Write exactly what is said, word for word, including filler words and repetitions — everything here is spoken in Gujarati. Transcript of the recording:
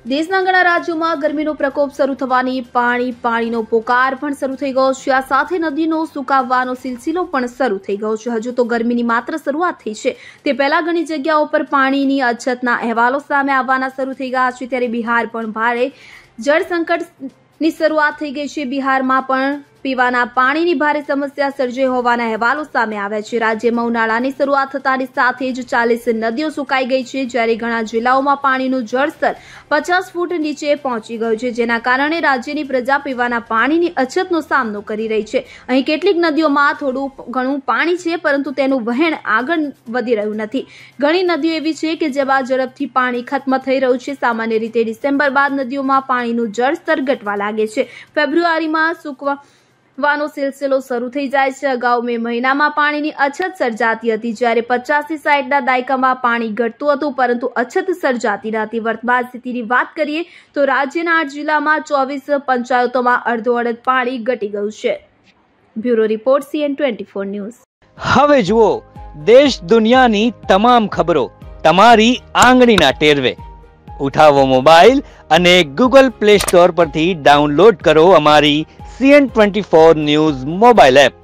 દેશના ઘણા રાજ્યોમાં ગરમીનો પ્રકોપ શરૂ થવાની પાણી પાણીનો પોકાર પણ શરૂ થઈ ગયો છે। આ સાથે નદીનો સુકાવવાનો સિલસિલો પણ શરૂ થઈ ગયો છે। હજુ તો ગરમીની માત્ર શરૂઆત થઈ છે, તે પહેલા ઘણી જગ્યાઓ પર પાણીની અછતના અહેવાલો સામે આવવાના શરૂ થઈ ગયા છે। ત્યારે બિહાર પણ ભારે જળ સંકટની શરૂઆત થઈ ગઈ છે। બિહારમાં પણ પીવાના પાણીની ભારે સમસ્યા સર્જાઈ હોવાના અહેવાલો સામે આવ્યા છે। રાજ્યમાં ઉનાળાની શરૂઆત થતાની સાથે જ ચાલીસ નદીઓ સુકાઈ ગઈ છે, જ્યારે ઘણા જિલ્લાઓમાં પાણીનું જળસ્તર પચાસ ફૂટ નીચે પહોંચી ગયું છે, જેના કારણે રાજ્યની પ્રજા પીવાના પાણીની અછતનો સામનો કરી રહી છે। અહીં કેટલીક નદીઓમાં થોડું ઘણું પાણી છે, પરંતુ તેનું વહેણ આગળ વધી રહ્યું નથી। ઘણી નદીઓ એવી છે કે જેમાં ઝડપથી પાણી ખત્મ થઈ રહ્યું છે। સામાન્ય રીતે ડિસેમ્બર બાદ નદીઓમાં પાણીનું જળસ્તર ઘટવા લાગે છે। ફેબ્રુઆરીમાં સૂકવા વાનો સિલસિલો શરૂ થઈ જાય છે। અગાઉ મે મહિનામાં પાણીની અછત સર્જાતી હતી, જ્યારે પચાસથી સાઠના દાયકામાં પાણી ઘટતું હતું, પરંતુ અછત સર્જાતી નથી। વર્તમાન સ્થિતિની વાત કરીએ તો રાજ્યના આઠ જિલ્લામાં ચોવીસ પંચાયતોમાં અડધોઅડધ પાણી ઘટી ગયું છે। Bureau report CN twenty four news. હવે જુઓ દેશ દુનિયાની તમામ ખબરો તમારી આંગળીના ટેરવે। ઉઠાવો મોબાઈલ અને ગૂગલ પ્લે સ્ટોર પરથી ડાઉનલોડ કરો અમારી CN twenty four news mobile app.